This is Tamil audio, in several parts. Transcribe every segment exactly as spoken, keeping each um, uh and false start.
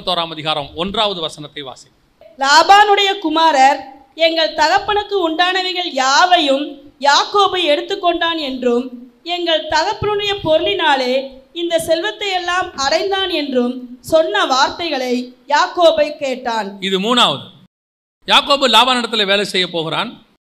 முப்பத்தோராம் அதிகாரம் ஒன்றாவது வசனத்தை வாசி. லாபானுடைய குமாரர் எங்கள் தகப்பனுக்கு உண்டானவைகள் யாவையும் யாக்கோபு எடுத்துக்கொண்டான் என்றும் எங்கள் தகப்பனுடைய பொருளினாலே இந்த செல்வத்தை எல்லாம் அடைந்தான் என்றும் சொன்ன வார்த்தைகளை யாக்கோபை கேட்டான். இது மூணாவது. யாக்கோபு லாபானிடத்தில் வேலை செய்ய போகிறான்.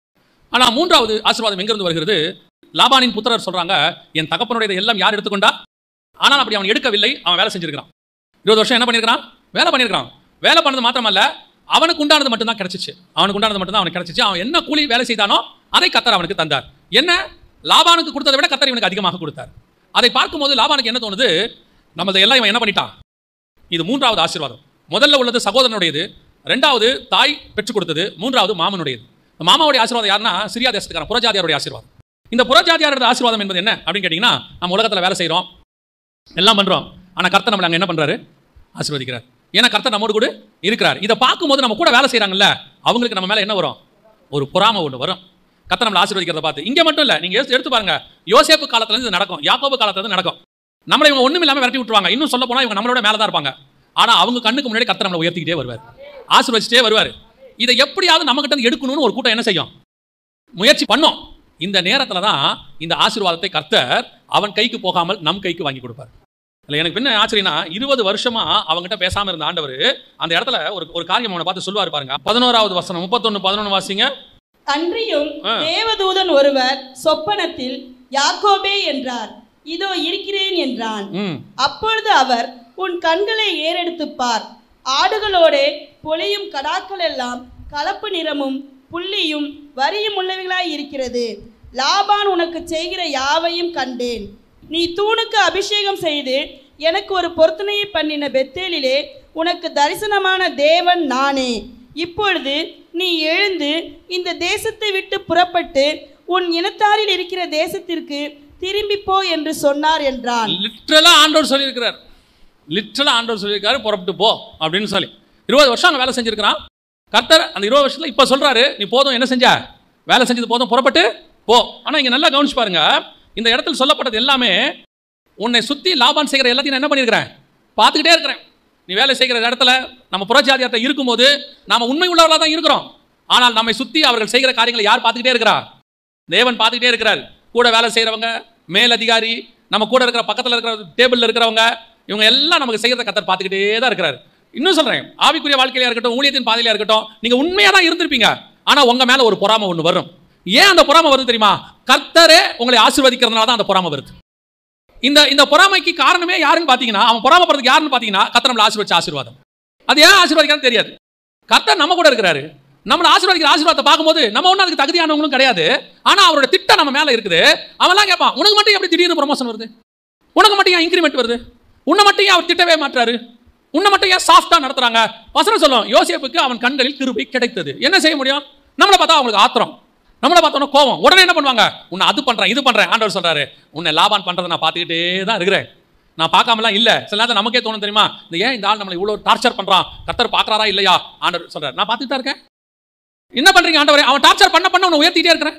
ஆனா மூன்றாவது ஆசீர்வாதம் எங்கிருந்து வருகிறது? லாபானின் புத்திரர் சொல்றாங்க, என் தகப்பனுடைய எல்லாம் யார் எடுத்துக்கொண்டா? ஆனால் அப்படி அவன் எடுக்கவில்லை. அவன் வேலை செஞ்சிருக்கிறான். இருபது வருஷம் என்ன பண்ணிருக்கான்? வேலை பண்ணிருக்கான். வேலை பண்ணது மாத்திரமல்ல, அவனுக்கு உண்டானது மட்டும்தான் கிடைச்சிச்சு. அவனுக்கு உண்டானது மட்டும் தான் அவனுக்கு கிடைச்சிச்சு. அவன் என்ன கூலி வேலை செய்தானோ அதை கர்த்தர் அவனுக்கு தந்தார். என்ன லாபானுக்கு கொடுத்ததை விட கர்த்தர் இவனுக்கு அதிகமாக கொடுத்தார். அதை பார்க்கும்போது லாபானுக்கு என்ன தோணுது? நம்ம எல்லாம் இவன் என்ன பண்ணிட்டான்? இது மூன்றாவது ஆசீர்வாதம். முதல்ல உள்ளது சகோதரனுடையது, ரெண்டாவது தாய் பெற்றுக் கொடுத்தது, மூன்றாவது மாமனுடையது. மாமாவுடைய ஆசீர்வாதம் யாருன்னா சிரியா தேசத்துக்கான புறஜாதியாருடைய ஆசீர்வாதம். இந்த புறஜாதியாரோட ஆசீர்வாதம் என்பது என்ன அப்படின்னு கேட்டீங்கன்னா, நம்ம உலகத்தில் வேலை செய்கிறோம், எல்லாம் பண்றோம், ஆனா கர்த்தர் நம்மள அங்க என்ன பண்றாரு? ஆசீர்வதிக்கிறார். ஏன்னா கர்த்தர் நம்மோடு கூட இருக்கிறார். இதை பார்க்கும்போது நம்ம கூட வேலை செய்யறாங்கல்ல, அவங்களுக்கு நம்ம மேல என்ன வரும்? ஒரு பொறாமை ஒன்று வரும். கர்த்தர் நம்மளை ஆசீர்வதிக்கிறத பார்த்து. இங்க மட்டும் இல்ல, நீங்க எடுத்து பாருங்க, யோசேப்பு காலத்துல இருந்து நடக்கும், யாக்கோபு காலத்துல இருந்து நடக்கும். நம்மளை இவங்க ஒண்ணும் இல்லாம விரட்டி விட்டுருவாங்க. இன்னும் சொல்ல போனா இவங்க நம்மளோட மேலதான் இருப்பாங்க. ஆனா அவங்க கண்ணுக்கு முன்னாடி கர்த்தர் நம்மளை உயர்த்திக்கிட்டே வருவார், ஆசீர்வதிச்சிட்டே வருவார். இதை எப்படியாவது நம்ம கிட்ட எடுக்கணும்னு ஒரு கூட்டம் என்ன செய்யும்? முயற்சி பண்ணும். இந்த நேரத்துல தான் இந்த ஆசீர்வாதத்தை கர்த்தர் அவன் கைக்கு போகாமல் நம் கைக்கு வாங்கி கொடுப்பார். இல்லை, எனக்கு என்ன ஆச்சரியனா, இருபது வருஷமா அவங்ககிட்ட பேசாம இருந்த ஆண்டவர் அந்த இடத்துல ஒரு ஒரு காரியம் அவனை பார்த்து சொல்லுவார் பாருங்க. பதினோராவது வசனம், முப்பத்தொன்னு பதினொன்னு வாசிங்க. அன்றியும் தேவதூதன் ஒருவர் சொப்பனத்தில் யாக்கோபே என்றார், இதோ இருக்கிறேன் என்றான். அப்பொழுது அவர், உன் கண்களை ஏறெடுத்து பார், ஆடுகளோடே பொலியும் கடாக்கள் எல்லாம் கலப்பு நிறமும் புள்ளியும் வரியும் உள்ளவைகளாய் இருக்கிறது. லாபான் உனக்கு செய்கிற யாவையும் கண்டேன். நீ தூணுக்கு அபிஷேகம் செய்து எனக்கு ஒரு பொருத்தனையை பண்ணின பெத்தேலிலே உனக்கு தரிசனமான தேவன் நானே. இப்பொழுது நீ எழுந்து இந்த தேசத்தை விட்டு புறப்பட்டு உன் இனத்தாரில் இருக்கிற தேசத்திற்கு திரும்பி போ என்று சொன்னார் என்றான். லிட்டரலா ஆண்டவர் சொல்லியிருக்கிறார். லிட்டரலா ஆண்டவர் சொல்லியிருக்காரு, புறப்பட்டு போ அப்படின்னு சொல்லி. இருபது வருஷம் அங்கே வேலை செஞ்சிருக்கிறான் கர்த்தர். அந்த இருபது வருஷத்துல இப்ப சொல்றாரு, நீ போதும், என்ன செஞ்ச? வேலை செஞ்சது போதும், புறப்பட்டு போ. ஆனா இங்க நல்லா கவனிச்சு பாருங்க, இந்த இடத்துல சொல்லப்பட்டது எல்லாமே உன்னை சுத்தி லாபான் செய்கிற எல்லாத்தையும் நான் என்ன பண்ணிருக்கிறேன்? பார்த்துக்கிட்டே இருக்கிறேன். நீ வேலை செய்கிற இடத்துல நம்ம புறஜாதியார்ட்ட இருக்கும்போது நாம உண்மை உள்ளவர்களாக தான் இருக்கிறோம். ஆனால் நம்மை சுத்தி அவர்கள் செய்கிற காரியங்களை யார் பார்த்துக்கிட்டே இருக்கிறா? தேவன் பார்த்துக்கிட்டே இருக்கிறார். கூட வேலை செய்யறவங்க, மேல் அதிகாரி, நம்ம கூட இருக்கிற பக்கத்தில் இருக்கிற டேபிள்ல இருக்கிறவங்க, இவங்க எல்லாம் நமக்கு செய்யறத கர்த்தர் பார்த்துக்கிட்டே தான் இருக்கிறார். இன்னும் சொல்றேன், ஆவிக்குரிய வாழ்க்கையில இருக்கட்டும், ஊழியத்தின் பாதையில இருக்கட்டும், நீங்க உண்மையா தான் இருந்திருப்பீங்க. ஆனா உங்க மேல ஒரு பொறாமை ஒன்று வரும். ஏன் அந்த பொறாமை வருது தெரியுமா? கர்த்தரே உங்களை ஆசீர்வதிக்கிறதுனால தான் அந்த பொறாமை வருது. இந்த இந்த பொறாமைக்கு காரணமே யாருன்னு பாத்தீங்கன்னா, அவன் பொறாமைப்படுறதுக்கு யாருன்னு பாத்தீங்கன்னா, கர்த்தர் நம்மளை ஆசீர்வதிச்ச ஆசீர்வாதம். அது ஏன் ஆசீர்வதிக்கிறான்னு தெரியாது. கர்த்தர் நம்ம கூட இருக்கிறாரு. நம்மளை ஆசீர்வதிக்கிற ஆசீர்வாதத்தை பார்க்கும்போது நம்ம ஒன்றும் அதுக்கு தகுதியானவங்களும் கிடையாது. ஆனா அவரோட திட்டம் நம்ம மேல இருக்குது. அவன்லாம் கேட்பான், உனக்கு மட்டும் எப்படி திடீர்னு ப்ரமோஷன் வருது? உனக்கு மட்டும் ஏன் இன்கிரிமெண்ட் வருது? உன்னை மட்டும் ஏன் அவர் திட்டவே மாற்றாரு? உன்னை மட்டும் ஏன் சாஃப்டா நடத்துறாங்க? வசனம் சொல்லும், யோசேப்புக்கு அவன் கண்களில் கிருபை கிடைத்தது. என்ன செய்ய முடியும்? நம்மளை பார்த்தா அவங்களுக்கு ஆத்திரம், நம்மளை பார்த்தோன்னா கோவம். உடனே என்ன பண்ணுவாங்க? உன்னை அது பண்றேன், இது பண்றேன். ஆண்டவர் சொல்றாரு, உன்னை லாபான் பண்றதை நான் பார்த்துக்கிட்டே தான் இருக்கிறேன், நான் பார்க்காமலாம் இல்லை. சில நேரத்தில் நமக்கே தோணும் தெரியுமா, இந்த ஏன் இந்த ஆள் நம்மளை இவ்வளோ டார்ச்சர் பண்றான், கர்த்தர் பார்க்கறாரா இல்லையா? ஆண்டவர் சொல்றாரு, நான் பார்த்துட்டு தான் இருக்கேன். என்ன பண்றீங்க ஆண்டவரே? அவன் டார்ச்சர் பண்ண பண்ண உன்னை உயர்த்திட்டே இருக்கிறேன்.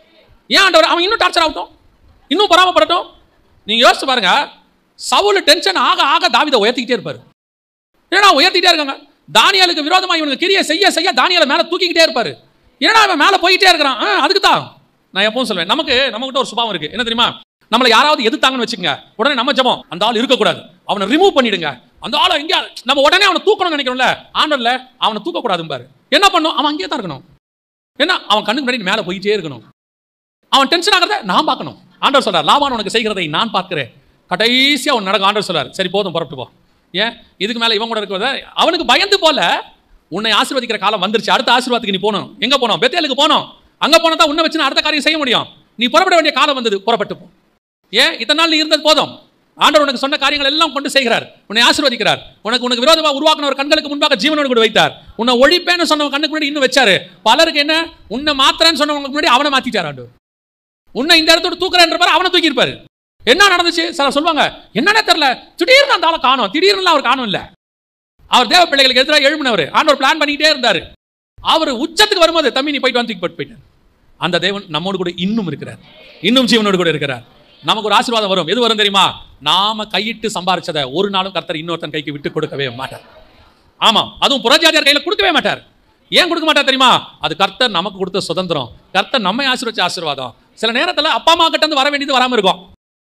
ஏன் ஆண்டவர்? அவன் இன்னும் டார்ச்சர் ஆகட்டும், இன்னும் பொறாமப்படட்டும். நீங்க யோசிச்சு பாருங்க, சவுல் டென்ஷன் ஆக ஆக தாவீதை உயர்த்திக்கிட்டே இருப்பாரு. ஏன்னா உயர்த்திட்டே இருக்காங்க. தானியேலுக்கு விரோதமா இவனுக்கு கிரியை செய்ய செய்ய தானியேலை மேல தூக்கிக்கிட்டே இருப்பாரு. ஏன்னா அவன் மேல போயிட்டே இருக்கிறான். அதுக்கு தான் நான் எப்பவும் சொல்வேன், நமக்கு நம்மகிட்ட ஒரு சுபாவம் இருக்கு. என்ன தெரியுமா? நம்மளை யாராவது எதிர்த்தாங்கன்னு வச்சுக்கோங்க, உடனே நம்ம ஜெபம், அந்த ஆள் இருக்கக்கூடாது, அவனை ரிமூவ் பண்ணிடுங்க. அந்த ஆளை எங்கேயா நம்ம உடனே அவனை தூக்கணும்னு நினைக்கிறோம்ல, ஆண்டர்ல அவனை தூக்கக்கூடாது பாரு. என்ன பண்ணும்? அவன் அங்கேயே தான் இருக்கணும். ஏன்னா அவன் கண்ணுக்கு முன்னாடி மேல போயிட்டே இருக்கணும். அவன் டென்ஷன் ஆகிறத நான் பார்க்கணும். ஆண்டவர் சொல்றார், லாபான் உனக்கு செய்கிறதை நான் பார்க்கிறேன், கடைசியா அவன் நடக்கும். ஆண்டவர் சொல்றார், சரி போதும், புறப்பட்டு போ. ஏன் இதுக்கு மேல இவன் கூட இருக்கிறத? அவனுக்கு பயந்து போல, உன்னை ஆசீர்வதிக்கிற காலம் வந்துருச்சு, அடுத்த ஆசீர்வாதத்துக்கு நீ போகணும். எங்க போனோம்? பெத்தேலுக்கு போனோம். அங்க போனா தான் உன்னை வச்சு அடுத்த காரியம் செய்ய முடியும். நீ புறப்பட வேண்டிய காலம் வந்தது, புறப்பட்டு போ. ஏன் இத்தனை நாள் நீ இருந்தது போதும். ஆண்டவர் உனக்கு சொன்ன காரியங்கள் எல்லாம் கொண்டு செய்கிறார், உன்னை ஆசீர்வதிக்கிறார். உனக்கு உனக்கு விரோதமாக உருவாக்கின ஒரு கண்களுக்கு முன்பாக ஜீவனோடு கூட வைத்தார். உன்னை ஒழிப்பேன்னு சொன்னவன் கண்ணுக்கு முன்னாடி இன்னும் வச்சாரு. பலருக்கு என்ன, உன்னை மாத்திரன்னு சொன்னவங்களுக்கு முன்னாடி அவனை மாத்திட்டார் ஆண்டவர். உன்னை இந்த இடத்தோட தூக்குறேன்ற அவனை தூக்கி இருப்பாரு. என்ன நடந்துச்சு? சில சொல்லுவாங்க, என்னன்னே தெரியல, திடீர்னு அந்த ஆளை காணும், திடீர்னு அவர் காணும் இல்ல. அவர் தேவ பிள்ளைகளுக்கு எதிராக எழுப்பினவர். ஆண்டவர் பிளான் பண்ணிக்கிட்டே இருந்தாரு. அவர் உச்சத்துக்கு வரும்போது, தம்பி நீ போயிட்டு வந்து தூக்கி போட்டு போயிட்டார். அந்த தேவன் நம்மோடு கூட இன்னும் இருக்கிறார், இன்னும் ஜீவனோடு கூட இருக்கிறார். நமக்கு ஒரு ஆசீர்வாதம் வரும். எது வரும் தெரியுமா? நாம கையிட்டு சம்பாரிச்சதை ஒரு நாளும் கர்த்தர் இன்னொருத்தன் கைக்கு விட்டு கொடுக்கவே மாட்டார். ஆமாம், அதுவும் புறஜாதியார் கையில் கொடுக்கவே மாட்டார். ஏன் கொடுக்க மாட்டார் தெரியுமா? அது கர்த்தர் நமக்கு கொடுத்த சுதந்திரம், கர்த்தர் நம்மை ஆசீர்வதிச்ச ஆசீர்வாதம். சில நேரத்தில் அப்பா அம்மா கிட்ட இருந்து வர வேண்டியது வராமல் இருக்கும்,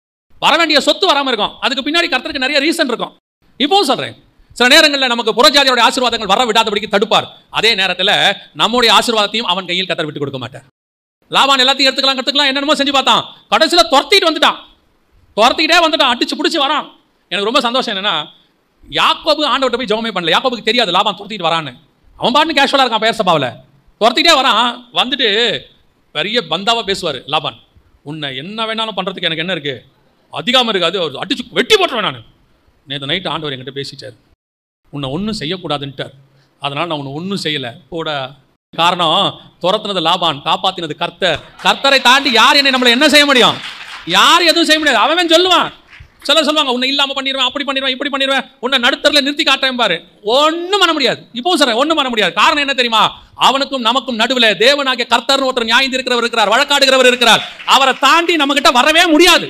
வர வேண்டிய சொத்து வராமல் இருக்கும். அதுக்கு பின்னாடி கர்த்தருக்கு நிறைய ரீசன் இருக்கும். இப்பவும் சொல்றேன், சில நேரங்களில் நமக்கு புறஜாதியோட ஆசீர்வாதங்கள் வர விடாதபடிக்கு தடுப்பார். அதே நேரத்தில் நம்முடைய ஆசீர்வாதத்தையும் அவன் கையில் கர்த்தர் விட்டு கொடுக்க மாட்டார். லாபான் எல்லாத்தையும் எடுத்துக்கலாம் எடுத்துக்கலாம் என்னென்னமோ செஞ்சு பார்த்தான், கடைசியில் துரத்திட்டு வந்துட்டான், துரத்திக்கிட்டே வந்துட்டான், அடிச்சு பிடிச்சி வரான். எனக்கு ரொம்ப சந்தோஷம் என்னன்னா, யாக்கோபு ஆண்டவர்கிட்ட போய் ஜெபமே பண்ணல. யாக்கோபுக்கு தெரியாது லாபான் துரத்திட்டு வரான்னு. அவன் பாட்டு கேஷுவலாக இருக்கான் பெயர் சபாவில், துரத்திக்கிட்டே வரான். வந்துட்டு பெரிய பந்தாவாக பேசுவார் லாபான். உன்னை என்ன வேணாலும் பண்ணுறதுக்கு எனக்கு என்ன இருக்குது, அதிகமாக இருக்காது, அவர் அடிச்சு வெட்டி போட்டுருவேன் நான். நேற்று நைட்டு ஆண்டவர் என்கிட்ட பேசிட்டார், உன்னை ஒன்றும் செய்யக்கூடாதுன்ட்டார். அதனால் நான் உன்னை ஒன்றும் செய்யலை கூட. காரணம், துரத்துனது லாபான், காப்பாற்றினது கர்த்தர். கர்த்தரை தாண்டி யார் என்னை நம்மளை என்ன செய்ய முடியும்? யார் எதுவும் செய்ய முடியாது. அவன் சொல்லுவான், சிலர் சொல்லுவாங்க உன்னை இல்லாமல் பண்ணிடுவேன், அப்படி பண்ணிடுவேன், இப்படி பண்ணிடுவேன், உன்னை நடுத்தரில் நிறுத்தி காட்டுறேன் பாரு. ஒன்றும் பண்ண முடியாது. இப்போ சொல்றேன், ஒன்றும் பண்ண முடியாது. காரணம் என்ன தெரியுமா? அவனுக்கும் நமக்கும் நடுவில் தேவனாகிய கர்த்தர் ஒருத்தர் நியாயம் இருக்கிறவர் இருக்கிறார், வழக்காடுகிறவர் இருக்கிறார். அவரை தாண்டி நம்ம கிட்ட வரவே முடியாது.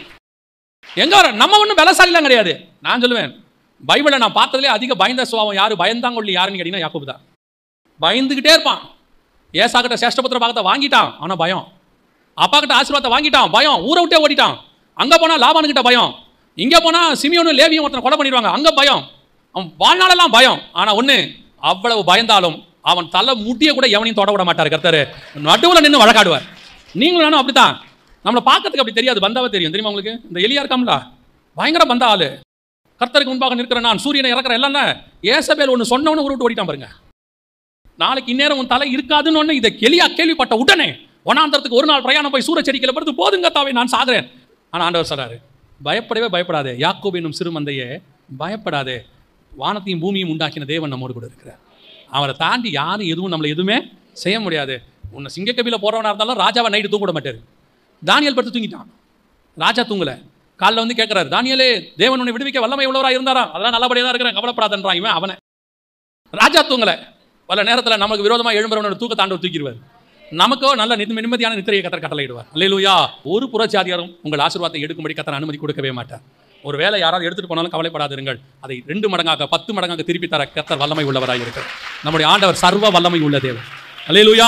எங்க வர? நம்ம ஒன்றும் பலசாலிலாம் கிடையாது. நான் சொல்லுவேன், பைபிளை நான் பார்த்ததுலேயே அதிக பயந்த சுபாவம் யாரு, பயந்தாங்கொள்ளி யாருன்னு கேட்டீங்கன்னா யாக்கோபு தான். பயந்துகிட்டே இருப்பான். ஏசா கிட்ட சேஷ்டபுத்திர பாகத்தை வாங்கிட்டான், ஆனால் பயம். அப்பா கிட்ட ஆசீர்வாதத்தை வாங்கிட்டான், பயம். ஊரை விட்டே ஓடிட்டான். அங்கே போனால் லாபான் கிட்ட பயம், இங்கே போனால் சிமியோனும் லேவியும் ஒருத்தனை கொலை பண்ணிடுவாங்க, அங்கே பயம். அவன் வாழ்நாளெல்லாம் பயம். ஆனால் ஒன்று, அவ்வளவு பயந்தாலும் அவன் தலை முட்டிய கூட எவனையும் தொட விட மாட்டார் கர்த்தர். நடுவில் நின்று வழக்காடுவார். நீங்களும் நானும் அப்படித்தான். நம்மளை பார்க்கறதுக்கு அப்படி தெரியாது, பந்தாவே தெரியும். தெரியுமா உங்களுக்கு? இந்த எலியா இருக்காமல, பயங்கர பந்தா ஆளு. கர்த்தருக்கு முன்பாக நிற்கிற நான், சூரியனை இறக்குற எல்லாம் ஏசபேல் ஒன்று சொன்னவனு ஒரு விட்டு ஓடிட்டான் பாருங்க. நாளைக்கு இந்நேரம் உன் தலை இருக்காதுன்னு ஒன்று இதை எலியா கேள்விப்பட்ட உடனே ஒன்னாந்தரத்துக்கு ஒரு நாள் பிரயாணம் போய் சூரச்செடிக்கையில் படுத்து போதுங்க தாவே நான் சாகிறேன். ஆனால் ஆண்டவர் சொல்றாரு, பயப்படவே பயப்படாதே, யாக்கோபு என்னும் சிறு மந்தையே பயப்படாதே, வானத்தையும் பூமியும் உண்டாக்கின தேவன் நம்மோடு கூட இருக்கிறார். அவரை தாண்டி யாரும் எதுவும் நம்மளை எதுவுமே செய்ய முடியாது. உன்னை சிங்கக்கபியில் போறவனா இருந்தாலும் ராஜாவை நைட்டு தூங்க மாட்டார். தானியல் படுத்து தூங்கிட்டான், ராஜா தூங்கலை. காலில் வந்து கேட்குறாரு, தானியலே தேவன் உன்னை விடுவிக்க வல்லமை உள்ளவராக இருந்தாரா? அதெல்லாம் நல்லபடியாக தான் இருக்கிறேன், கவலைப்படாதன்றான் இவன். அவனை ராஜா தூங்கலை. பல நேரத்தில் நமக்கு விரோதமாக எழும்புறவனோட தூக்க தாண்டவர் தூக்கிடுவார். நமக்கோ நல்ல நிம்மதியான நித்திரையை கத்தர் கட்டளையிடுவார். அல்லேலூயா. ஒரு புறஜாதியாரும் உங்கள் ஆசீர்வாதத்தை எடுக்கும்படி கத்தர் அனுமதி கொடுக்கவே மாட்டார். ஒரு வேளை யாராவது எடுத்துட்டு போனாலும் கவலைப்படாதிருங்கள், அதை ரெண்டு மடங்காக பத்து மடங்காக திருப்பி தர கத்தர் வல்லமை உள்ளவராக இருக்கிறார். நம்முடைய ஆண்டவர் சர்வ வல்லமை உள்ள தேவன். அல்லேலூயா.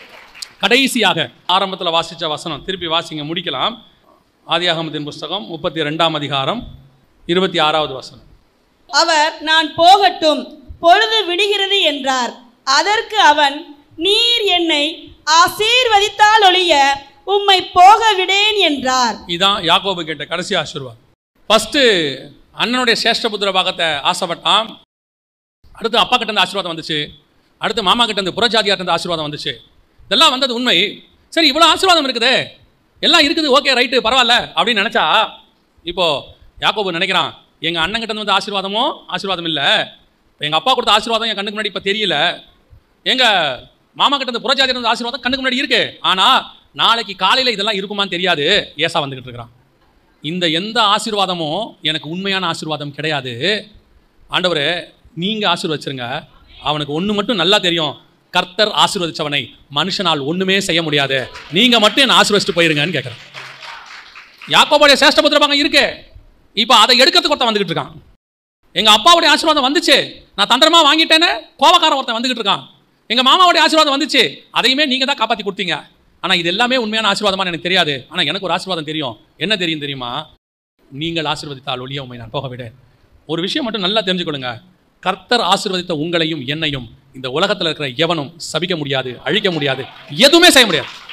கடைசியாக ஆரம்பத்தில் வாசித்த வசனம் திருப்பி வாசிங்க, முடிக்கலாம். ஆதியாகமத்தின் புஸ்தகம் முப்பத்தி ரெண்டாம் அதிகாரம் இருபத்தி ஆறாவது வசனம். அவர் நான் போகட்டும், பொழுது விடுகிறது என்றார். அதற்கு அவன், நீர் என்னை ஆசீர்வதித்தால் ஒழிய உம்மை போக விடேன் என்றார். இதான் யாக்கோபு கேட்ட கடைசி ஆசீர்வாதம். ஃபர்ஸ்ட் அண்ணனுடைய சேஷ்டபுத்திர பாகத்தை ஆசைப்பட்டான். அடுத்து அப்பா கிட்ட இருந்து ஆசீர்வாதம் வந்துச்சு. அடுத்து மாமா கிட்ட இருந்து புறஜாதியார் இருந்து ஆசீர்வாதம் வந்துச்சு. இதெல்லாம் வந்தது உண்மை. சரி, இவ்வளோ ஆசீர்வாதம் இருக்குது, எல்லாம் இருக்குது, ஓகே ரைட்டு பரவாயில்ல அப்படின்னு நினச்சா, இப்போ யாக்கோபு நினைக்கிறான், எங்கள் அண்ணன் கிட்ட வந்து ஆசீர்வாதமும் ஆசீர்வாதம் இல்லை, எங்கள் அப்பா கொடுத்த ஆசீர்வாதம் என் கண்ணுக்கு முன்னாடி இப்போ தெரியல, எங்கள் மாமா கிட்ட இருந்து புறஜாதியார் இருந்து ஆசீர்வாதம் கண்ணுக்கு முன்னாடி இருக்கு, ஆனால் நாளைக்கு காலையில் இதெல்லாம் இருக்குமான்னு தெரியாது. ஏசா வந்துக்கிட்டு இருக்கிறான். இந்த எந்த ஆசீர்வாதமும் எனக்கு உண்மையான ஆசீர்வாதம் கிடையாது. ஆண்டவரே நீங்கள் ஆசீர்வச்சிருங்க. அவனுக்கு ஒன்று மட்டும் நல்லா தெரியும், கர்த்தர் ஆசீர்வதிச்சவனை மனுஷனால் ஒண்ணுமே செய்ய முடியாது, நீங்க மட்டும் என்ன ஆசீர்வதிச்சுட்டு போயிருங்கன்னு கேட்கிறேன். யாக்கோபுடைய சேஷ்டபுத்திர பாகம் இருக்கு, இப்போ அதை எடுக்கிறதுக்கு ஒருத்தன் வந்துகிட்டு இருக்கான். எங்க அப்பாவுடைய ஆசீர்வாதம் வந்துச்சு, நான் தந்திரமா வாங்கிட்டேன்னு கோபக்காரன் ஒருத்தன் வந்துகிட்டு இருக்கான். எங்க மாமாவுடைய ஆசீர்வாதம் வந்துச்சு, அதையுமே நீங்க தான் காப்பாற்றி கொடுத்தீங்க. ஆனா இது எல்லாமே உண்மையான ஆசீர்வாதமா எனக்கு தெரியாது. ஆனா எனக்கு ஒரு ஆசீர்வாதம் தெரியும். என்ன தெரியும் தெரியுமா? நீங்கள் ஆசீர்வதித்தால் ஒழிய உண்மை நான் போக விடேன். ஒரு விஷயம் மட்டும் நல்லா தெரிஞ்சுக்கொள்ளுங்க, கர்த்தர் ஆசீர்வதித்த உங்களையும் என்னையும் இந்த உலகத்தில் இருக்கிற எவனும் சபிக்க முடியாது, அழிக்க முடியாது, எதுவுமே செய்ய முடியாது.